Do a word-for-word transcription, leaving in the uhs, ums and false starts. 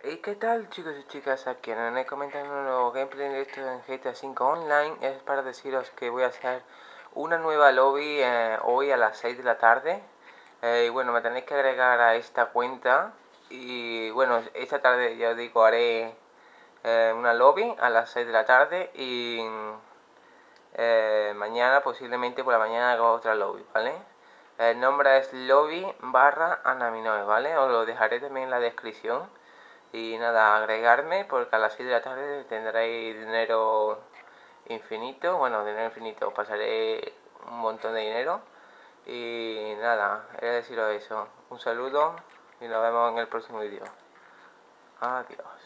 ¿Y qué tal, chicos y chicas? Aquí en el comentando un nuevo gameplay de esto en G T A cinco Online. Es para deciros que voy a hacer una nueva lobby eh, hoy a las seis de la tarde. Eh, y bueno, me tenéis que agregar a esta cuenta. Y bueno, esta tarde ya os digo, haré eh, una lobby a las seis de la tarde. Y eh, mañana, posiblemente por la mañana, hago otra lobby, ¿vale? El nombre es lobby barra anaminoe, ¿vale? Os lo dejaré también en la descripción. Y nada, agregarme porque a las seis de la tarde tendréis dinero infinito. Bueno, dinero infinito, os pasaré un montón de dinero. Y nada, he de deciros eso. Un saludo y nos vemos en el próximo vídeo. Adiós.